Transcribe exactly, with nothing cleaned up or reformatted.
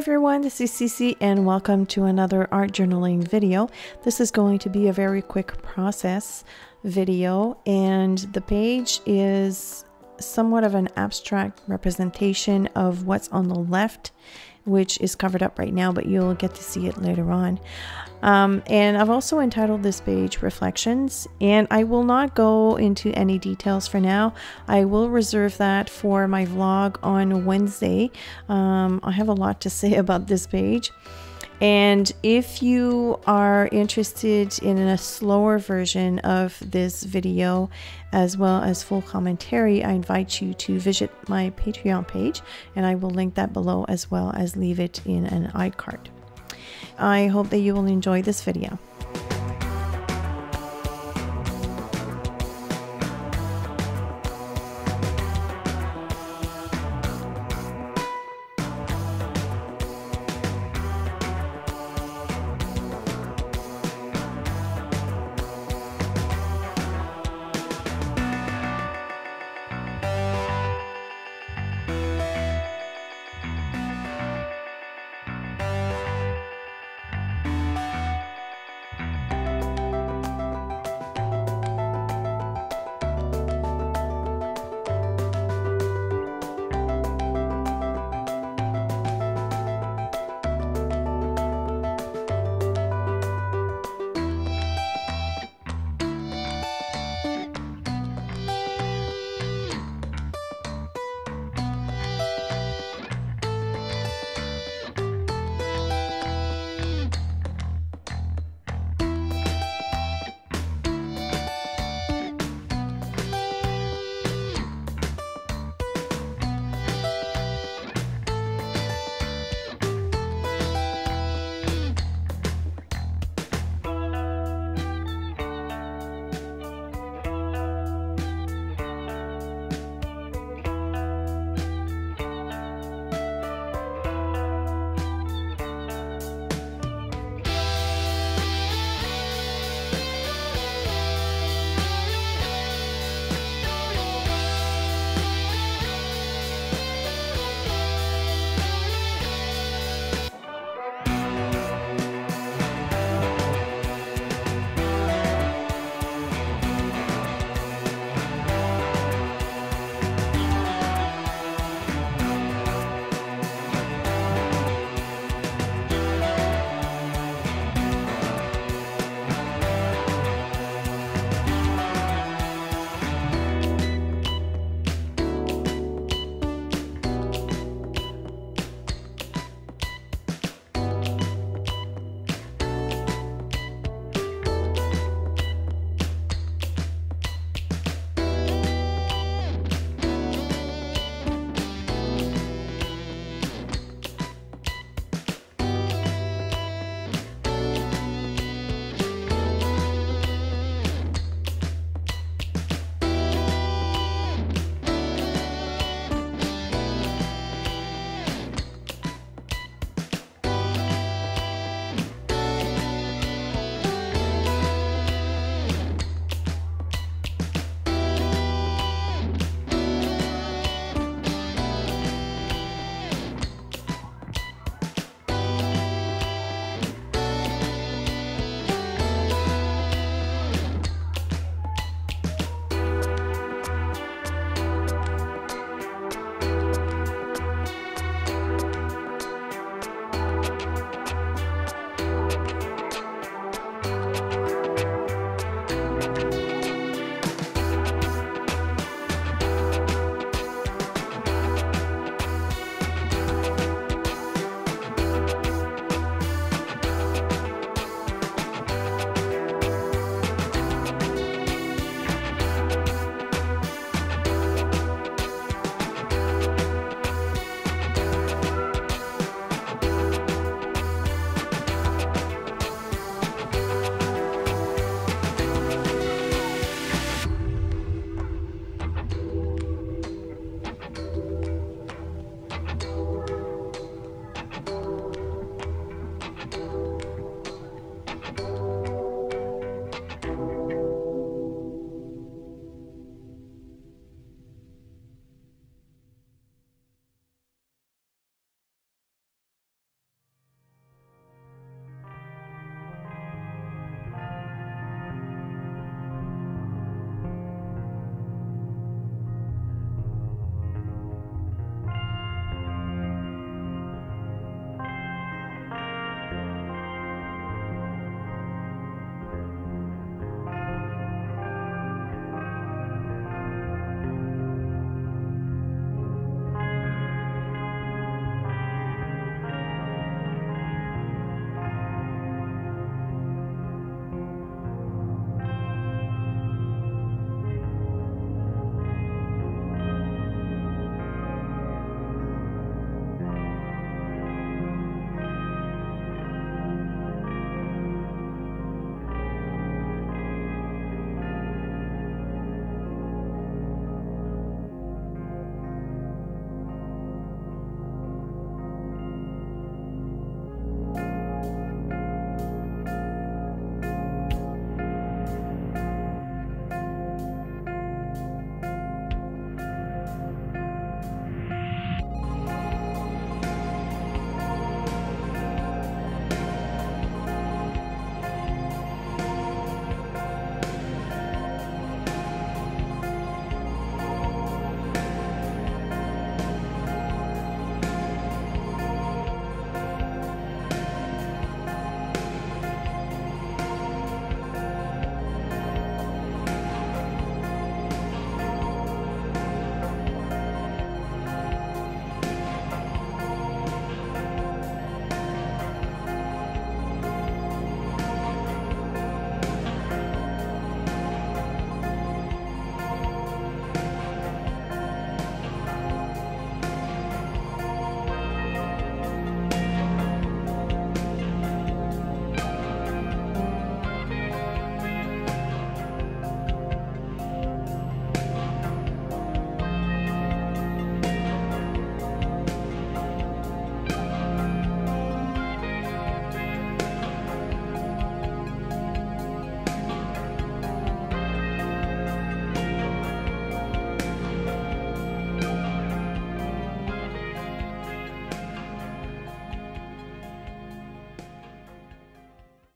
everyone, this is Cece and welcome to another art journaling video. This is going to be a very quick process video, and the page is somewhat of an abstract representation of what's on the left, which is covered up right now, but you'll get to see it later on. Um, and I've also entitled this page Reflections, and I will not go into any details for now. I will reserve that for my vlog on Wednesday. Um, I have a lot to say about this page. And if you are interested in a slower version of this video, as well as full commentary, I invite you to visit my Patreon page, and I will link that below as well as leave it in an iCard. I hope that you will enjoy this video.